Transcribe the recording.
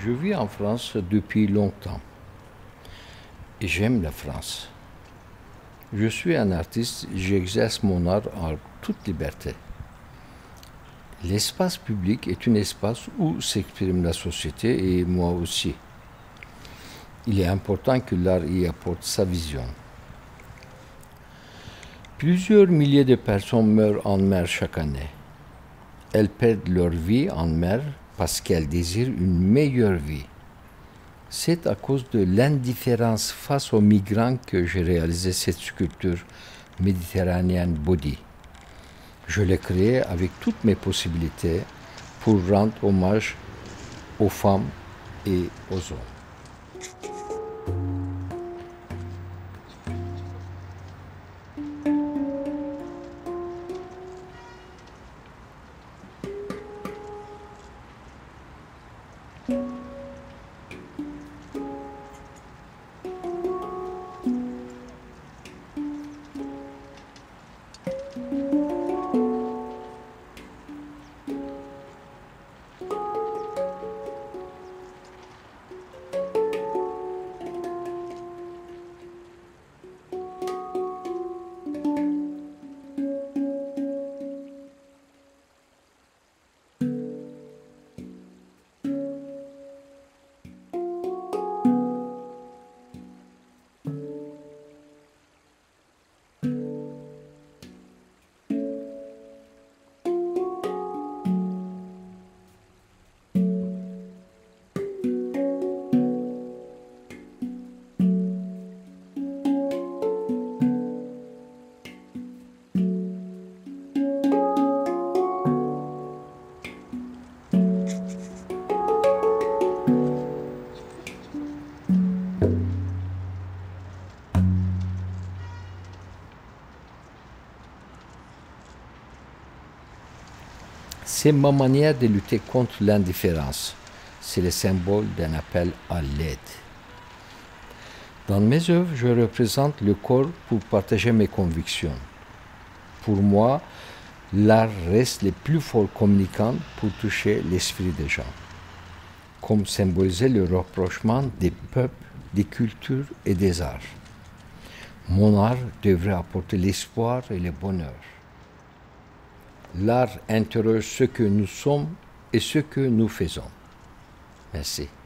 Je vis en France depuis longtemps et j'aime la France. Je suis un artiste, j'exerce mon art en toute liberté. L'espace public est un espace où s'exprime la société et moi aussi. Il est important que l'art y apporte sa vision. Plusieurs milliers de personnes meurent en mer chaque année. Elles perdent leur vie en mer parce qu'elles désirent une meilleure vie. C'est à cause de l'indifférence face aux migrants que j'ai réalisé cette sculpture méditerranéenne Body. Je l'ai créée avec toutes mes possibilités pour rendre hommage aux femmes et aux hommes. C'est ma manière de lutter contre l'indifférence. C'est le symbole d'un appel à l'aide. Dans mes œuvres, je représente le corps pour partager mes convictions. Pour moi, l'art reste le plus fort communicant pour toucher l'esprit des gens. Comme symboliser le rapprochement des peuples, des cultures et des arts. Mon art devrait apporter l'espoir et le bonheur. L'art interroge ce que nous sommes et ce que nous faisons. Merci.